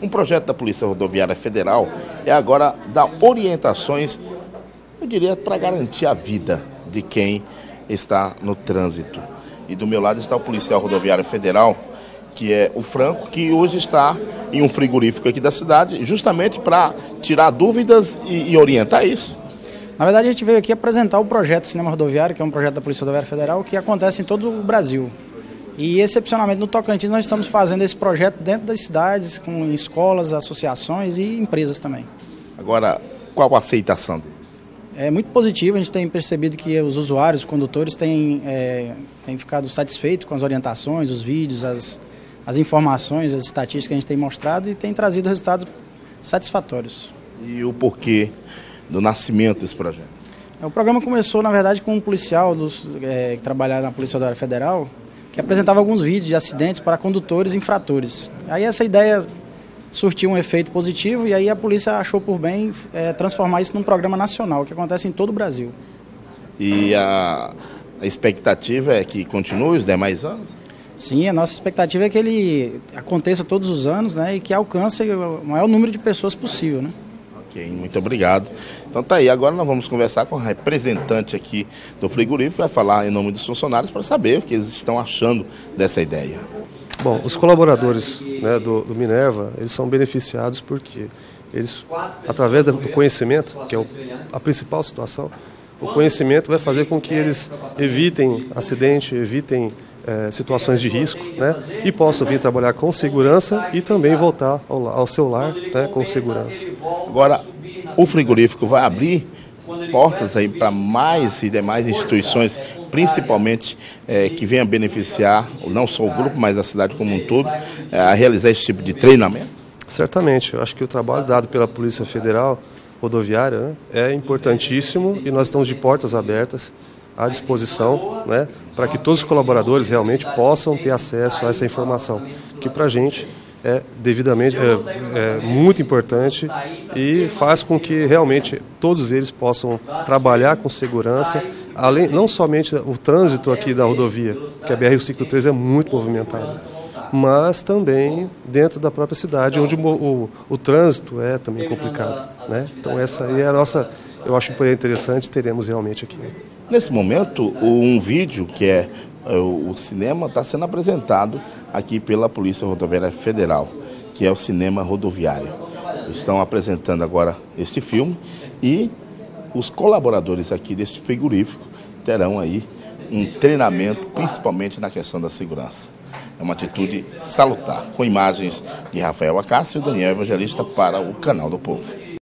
Um projeto da Polícia Rodoviária Federal é agora dar orientações, eu diria, para garantir a vida de quem está no trânsito. E do meu lado está o policial rodoviário federal, que é o Franco, que hoje está em um frigorífico aqui da cidade, justamente para tirar dúvidas e orientar isso. Na verdade, a gente veio aqui apresentar o projeto Cinema Rodoviário, que é um projeto da Polícia Rodoviária Federal, que acontece em todo o Brasil. E, excepcionalmente, no Tocantins, nós estamos fazendo esse projeto dentro das cidades, com escolas, associações e empresas também. Agora, qual a aceitação deles? É muito positivo, a gente tem percebido que os usuários, os condutores, têm ficado satisfeitos com as orientações, os vídeos, as informações, as estatísticas que a gente tem mostrado e tem trazido resultados satisfatórios. E o porquê do nascimento desse projeto? O programa começou, na verdade, com um policial que trabalhava na Polícia Rodoviária Federal, que apresentava alguns vídeos de acidentes para condutores e infratores. Aí essa ideia surtiu um efeito positivo e aí a polícia achou por bem transformar isso num programa nacional, que acontece em todo o Brasil. E a expectativa é que continue os demais anos? Sim, a nossa expectativa é que ele aconteça todos os anos, né, e que alcance o maior número de pessoas possível, né? Ok, muito obrigado. Então tá aí, agora nós vamos conversar com a representante aqui do frigorífico, vai falar em nome dos funcionários para saber o que eles estão achando dessa ideia. Bom, os colaboradores, né, do Minerva, eles são beneficiados porque eles, através do conhecimento, que é a principal situação, o conhecimento vai fazer com que eles evitem acidente, evitem situações de risco, né, e possam vir trabalhar com segurança e também voltar ao seu lar, né, com segurança. Agora, o frigorífico vai abrir portas aí para mais e demais instituições, principalmente que venham beneficiar não só o grupo, mas a cidade como um todo, a realizar esse tipo de treinamento? Certamente, eu acho que o trabalho dado pela Polícia Federal Rodoviária, né, é importantíssimo e nós estamos de portas abertas à disposição, né, para que todos os colaboradores realmente possam ter acesso a essa informação, que para a gente é devidamente muito importante e faz com que realmente todos eles possam trabalhar com segurança, além não somente o trânsito aqui da rodovia, que a BR-153 é muito movimentada, mas também dentro da própria cidade, onde o trânsito é também complicado, né? Então essa aí é a nossa, eu acho interessante, teremos realmente aqui. Nesse momento, um vídeo que é o cinema está sendo apresentado aqui pela Polícia Rodoviária Federal, que é o Cinema Rodoviário. Estão apresentando agora esse filme e os colaboradores aqui desse frigorífico terão aí um treinamento, principalmente na questão da segurança. É uma atitude salutar. Com imagens de Rafael Acácio e Daniel Evangelista para o Canal do Povo.